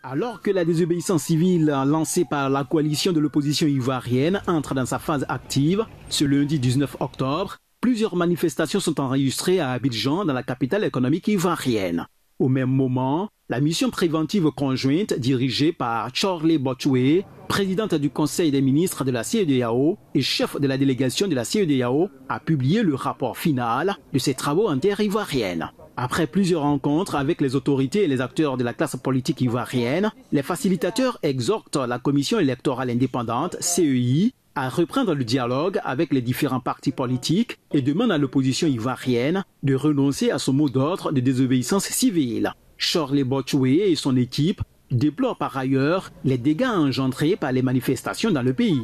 Alors que la désobéissance civile lancée par la coalition de l'opposition ivoirienne entre dans sa phase active, ce lundi 19 octobre, plusieurs manifestations sont enregistrées à Abidjan, dans la capitale économique ivoirienne. Au même moment, la mission préventive conjointe dirigée par Tchorlé Botchoué, présidente du Conseil des ministres de la CEDEAO et chef de la délégation de la CEDEAO, a publié le rapport final de ses travaux en terre ivoirienne. Après plusieurs rencontres avec les autorités et les acteurs de la classe politique ivoirienne, les facilitateurs exhortent la Commission électorale indépendante, CEI, à reprendre le dialogue avec les différents partis politiques et demandent à l'opposition ivoirienne de renoncer à son mot d'ordre de désobéissance civile. Tchorlé Botchoué et son équipe déplorent par ailleurs les dégâts engendrés par les manifestations dans le pays.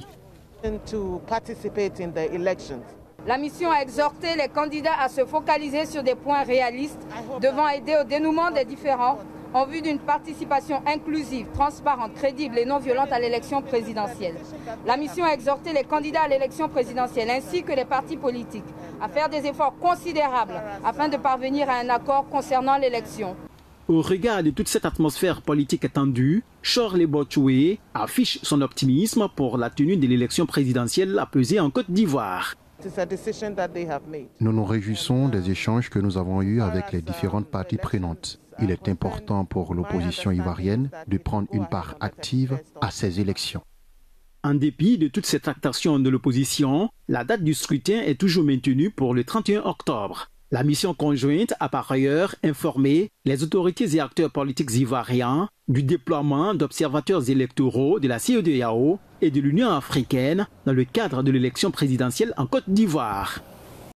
La mission a exhorté les candidats à se focaliser sur des points réalistes devant aider au dénouement des différends en vue d'une participation inclusive, transparente, crédible et non violente à l'élection présidentielle. La mission a exhorté les candidats à l'élection présidentielle ainsi que les partis politiques à faire des efforts considérables afin de parvenir à un accord concernant l'élection. Au regard de toute cette atmosphère politique tendue, Tchorlé Botchoué affiche son optimisme pour la tenue de l'élection présidentielle apaisée en Côte d'Ivoire. Nous nous réjouissons des échanges que nous avons eus avec les différentes parties prenantes. Il est important pour l'opposition ivoirienne de prendre une part active à ces élections. En dépit de toute cette tractation de l'opposition, la date du scrutin est toujours maintenue pour le 31 octobre. La mission conjointe a par ailleurs informé les autorités et acteurs politiques ivoiriens du déploiement d'observateurs électoraux de la CEDEAO et de l'Union africaine dans le cadre de l'élection présidentielle en Côte d'Ivoire.